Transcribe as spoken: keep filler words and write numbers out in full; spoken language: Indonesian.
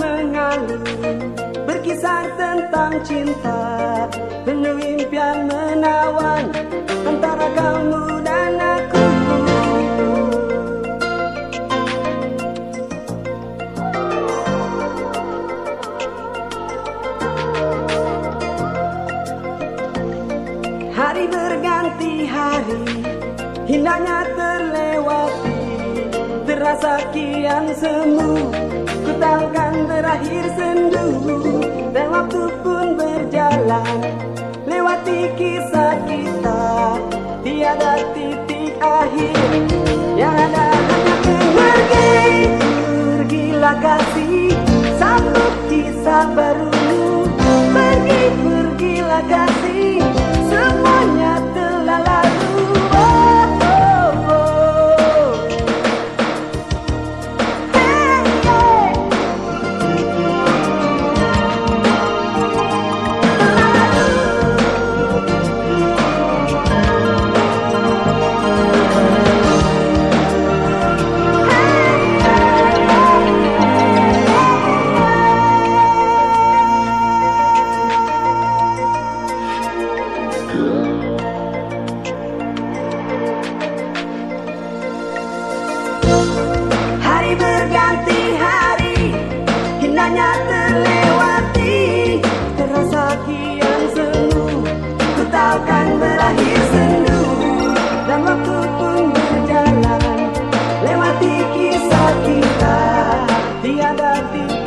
mengalir, berkisar tentang cinta, penuh impian menawan antara kamu dan aku. Hari berganti hari, indahnya terlewati, terasa kian semu. Ku tahu kan berakhir sendu, dan waktu pun berjalan, lewati kisah kita, tiada titik akhir. Yang ada hanya pergi, pergilah kasih, sambut kisah baru. Pergi, pergilah kasih, semuanya telah lalu. Oh, oh, oh. Hey, hey. Hari berganti hari, indahnya terlewati, terasa kian semu. Ku tahu kan berakhir sendu, dan waktu pun berjalan, lewati kisah kita, tiada titik